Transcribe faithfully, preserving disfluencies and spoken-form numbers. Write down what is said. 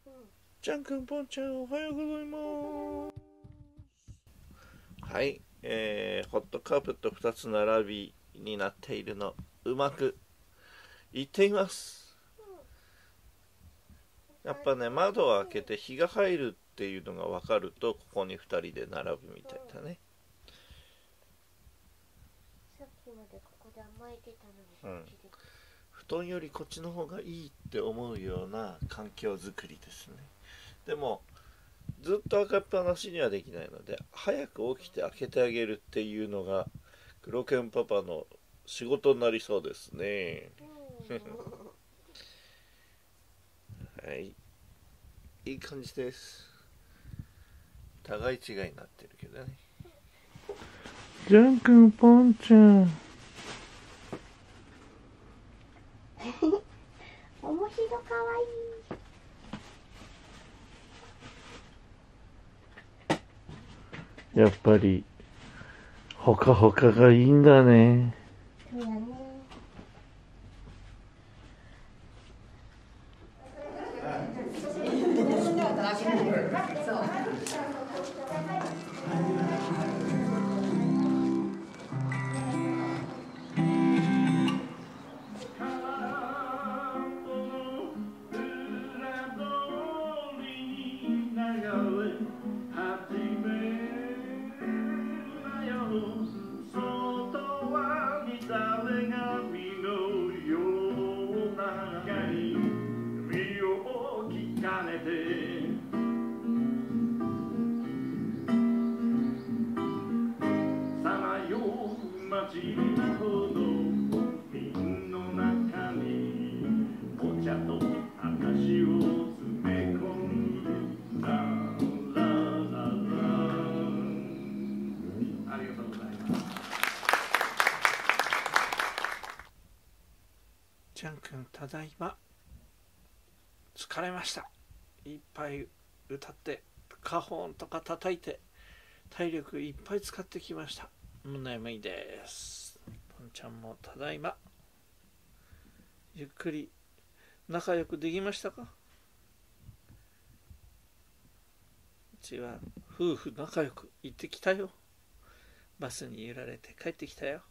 ちゃんくんぽんちゃんおはようございます。はい、えー、ホットカーペットふたつ並びになっているのうまくいっています。やっぱね、窓を開けて日が入るっていうのが分かるとここにふたりで並ぶみたいだね。 さっきまでここで甘えてたのに、うん、 布団よりこっちの方がいいって思うような環境づくりですね。でもずっと開けっぱなしにはできないので、早く起きて開けてあげるっていうのが黒犬パパの仕事になりそうですね。はい、いい感じです。互い違いになってるけどね。ジャンくんぽんちゃん面白かわいい。やっぱりほかほかがいいんだね。 そうやね。 ちゃんくんただいま。疲れました。いっぱい歌ってカホンとか叩いて体力いっぱい使ってきました。もう眠いです。ぽんちゃんもただいま。ゆっくり仲良くできましたか？うちは夫婦仲良く行ってきたよ。バスに揺られて帰ってきたよ。